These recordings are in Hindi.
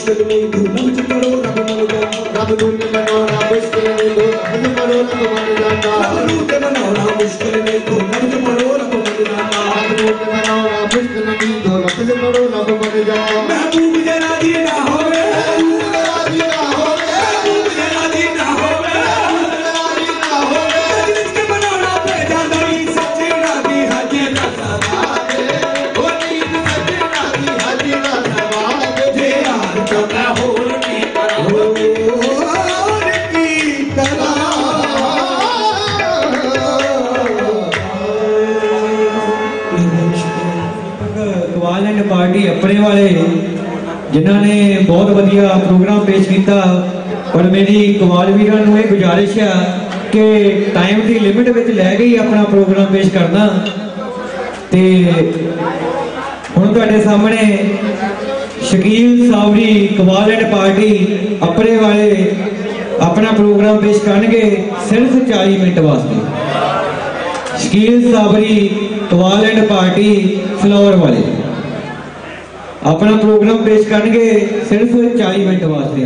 मुश्किल में तू लफ्ज करो रब मन जाना रब रूप बनाना मुश्किल में तू लफ्ज करो रब मन जाना रब रूप बनाना मुश्किल में तू लफ्ज करो रब मन जाना रब रूप बनाना मुश्किल में तू लफ्ज करो रब मन जाना महबूब जरा दी ना होवे महबूब जरा दी ना होवे महबूब जरा दी ना होवे जिसके बनाना पे जाना ही सच्चे नादी हाजी का सवादे ओ नींद सच्चे नादी हाजी का सवादे जे यार चौका होर की करो होर की कला कवाल एंड पार्टी अपने वाले जिन्होंने बहुत वधिया प्रोग्राम पेश किया और मेरी कवाल वीरां नूं ये गुजारिश है कि टाइम की लिमिट में लै गई अपना प्रोग्राम पेश करना ते हुण तुहाडे सामने शकील सावरी कवाल एंड पार्टी अपने वाले अपना प्रोग्राम पेश करेंगे सिर्फ 40 मिनट वास्ते। शकील सावरी कवाल एंड पार्टी फ्लोर वाले अपना प्रोग्राम पेश करेंगे सिर्फ 40 मिनट वास्ते।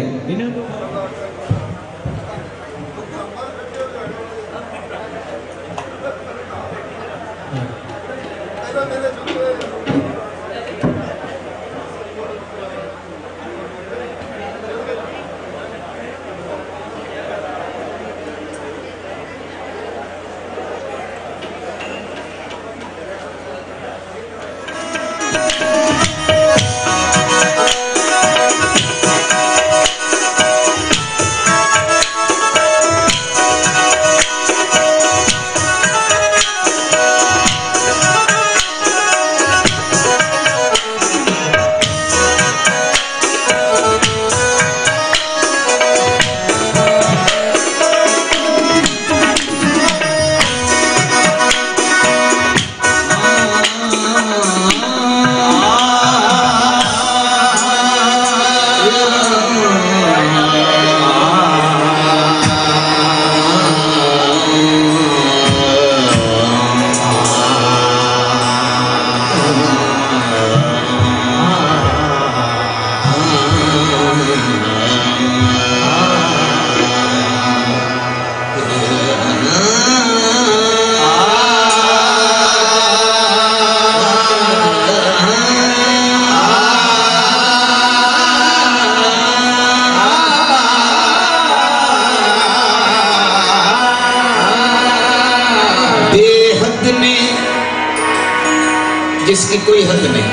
जिसकी कोई हद नहीं,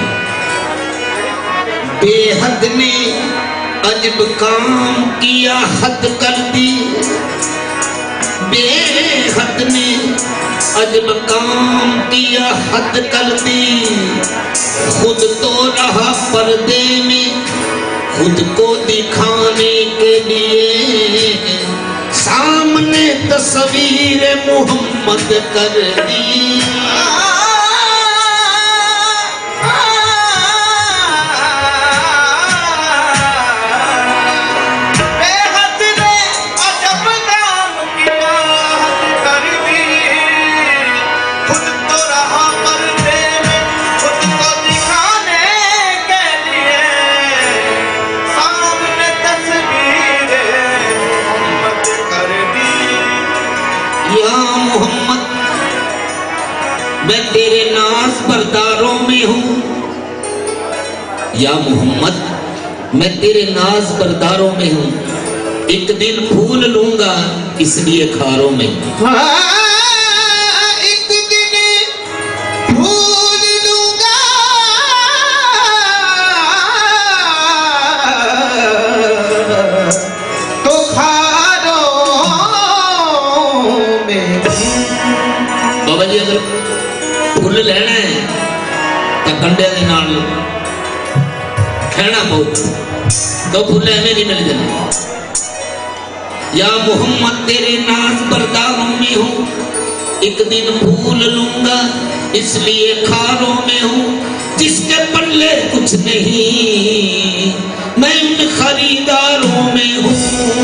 बेहद ने अजब काम किया हद कर दी, बेहद ने अजब काम किया हद कर दी। खुद तो रहा पर्दे में खुद को दिखाने के लिए, सामने तस्वीर मोहम्मद कर दी। मैं तेरे नाज बरदारों में हूँ, या मोहम्मद मैं तेरे नाज बरदारों में हूँ, एक दिन भूल लूंगा इसलिए खारों में। एक दिन भूल लूंगा तो खारों में। बाबा जी अगर फुल लेना है तो कंडे के नाल खेना पो तो फुल एवं नहीं मिल जाए। या मोहम्मद तेरे नाज बरदारों में हूँ, एक दिन भूल लूंगा इसलिए खारों में हूँ। जिसके पल्ले कुछ नहीं मैं उन खरीदारों में हूँ।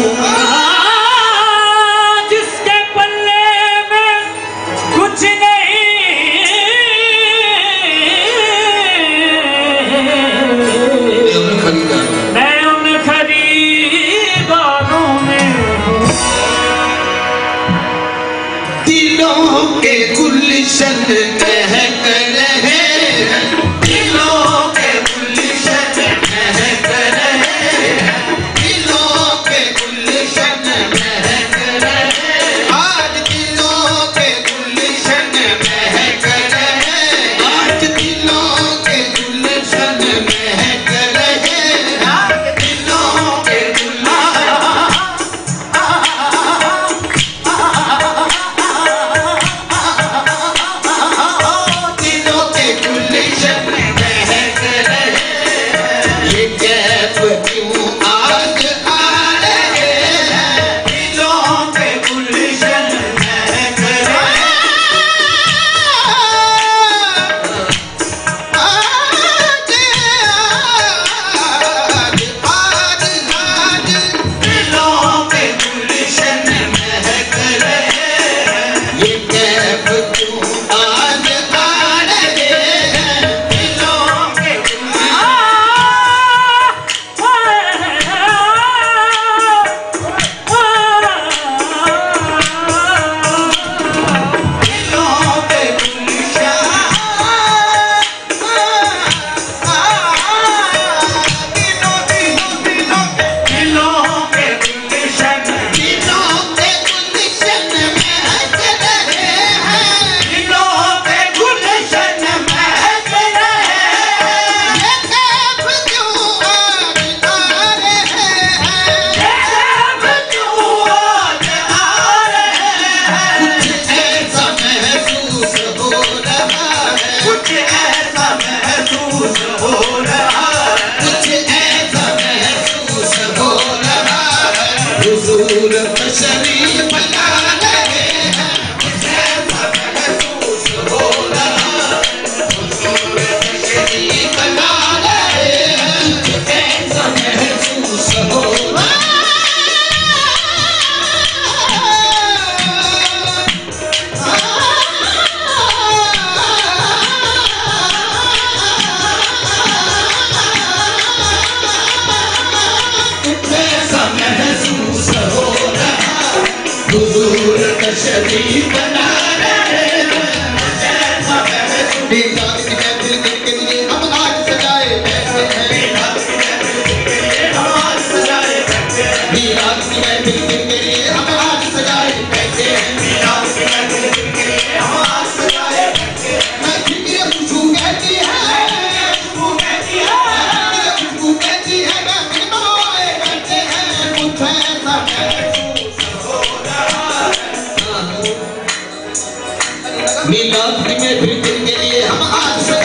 जिसके पल्ले में कुछ मिलाद में फिर के लिए हम आज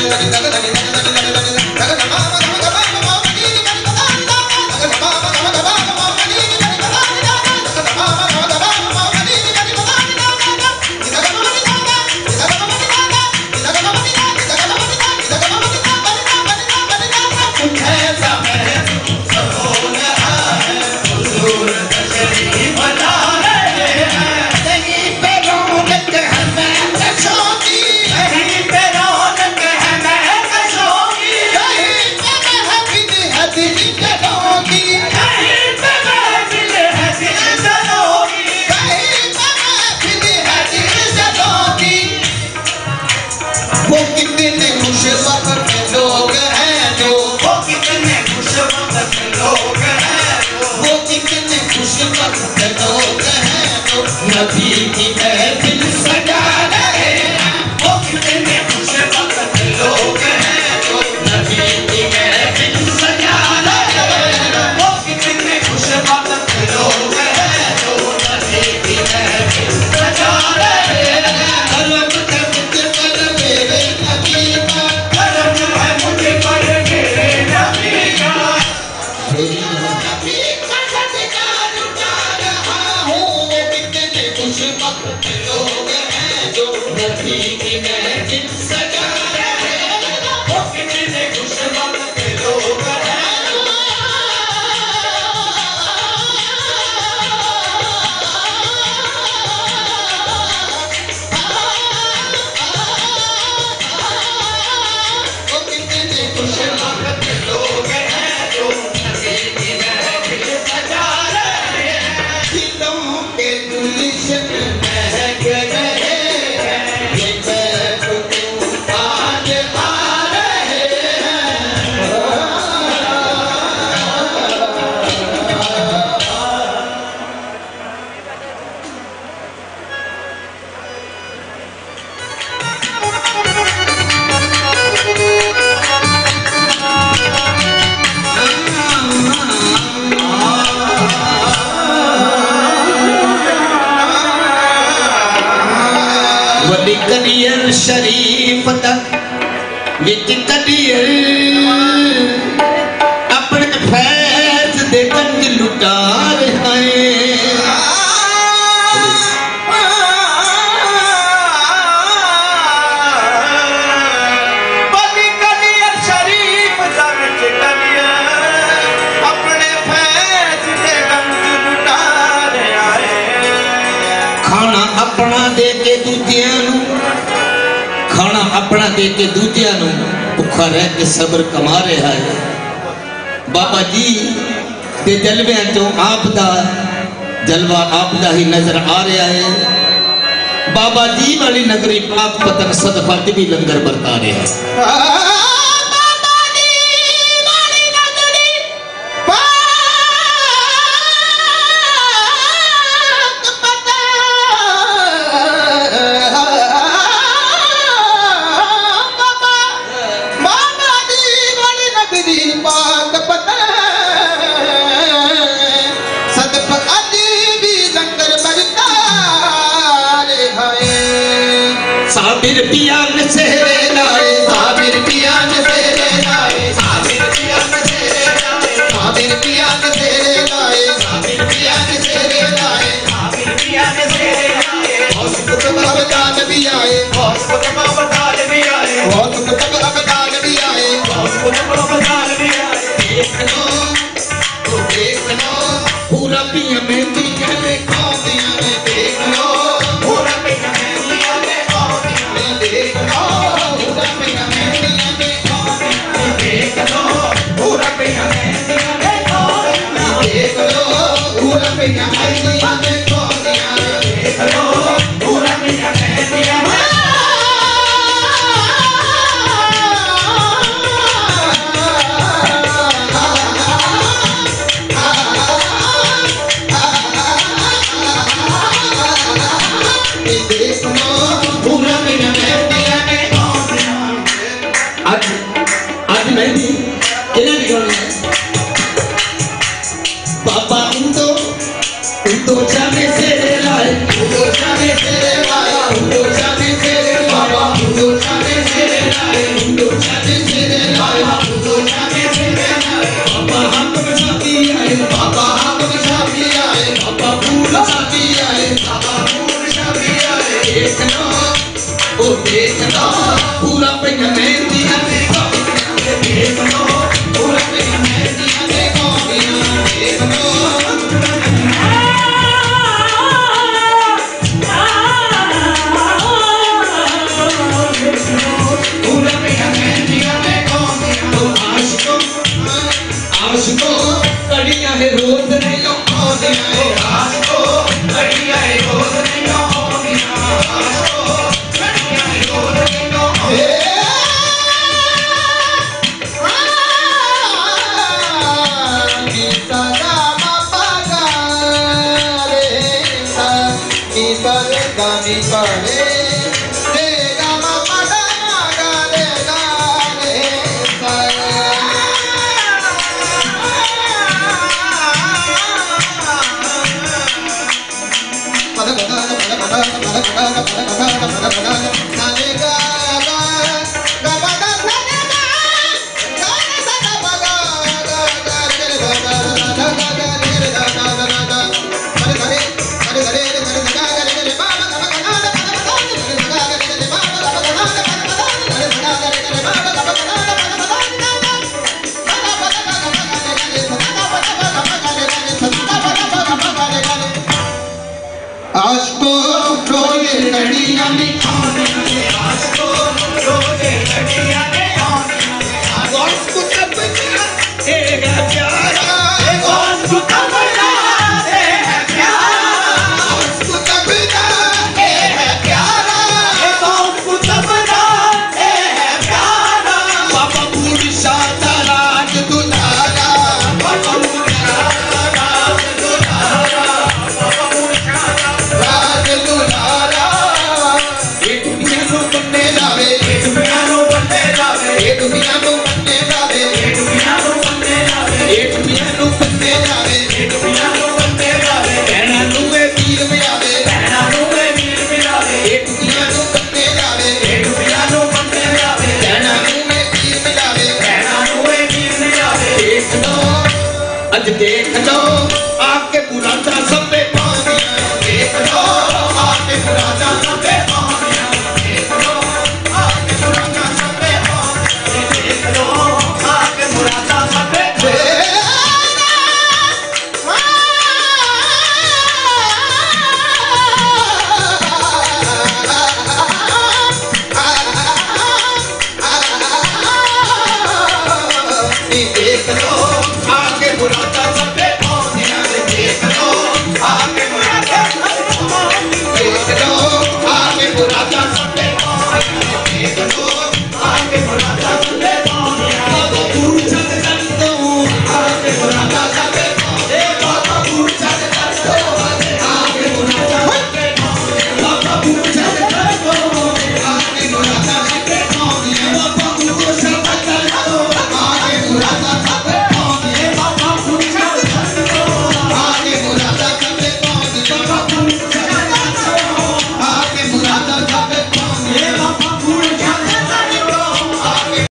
कदियल शरीफ तक विच कदियल अपने फैज दे गंज लुटा रहे अपना दे के दूजिया खाना अपना दे के दूजिया भुखा रह के सब्र कमा रहा है। बाबा जी के जलवे चो आपदा जलवा आपदा ही नजर आ रहा है। बाबा जी वाली नगरी पाक पतन सदफर्द भी लंगर बरता रहे हैं। साबिर पिया से लाए साबिर पिया से लाए साबिर पिया से लाए साबिर पिया से लाए साबिर पिया से लाए साबिर पिया से लाए हौसला अबदाल भी आए हौसला अबदाल भी आए हौसला अबदाल भी आए हौसला अबदाल भी आए देख लो पूरा पिया में दिया में कौन दिया में देख लो पूरा पिया में दिया में देख लो पूरा पिया में दिया में देख लो पूरा पिया में दिया में देख लो पूरा पिया में दिया में देख लो पूरा पिया में दिया में बाबा उनको आगे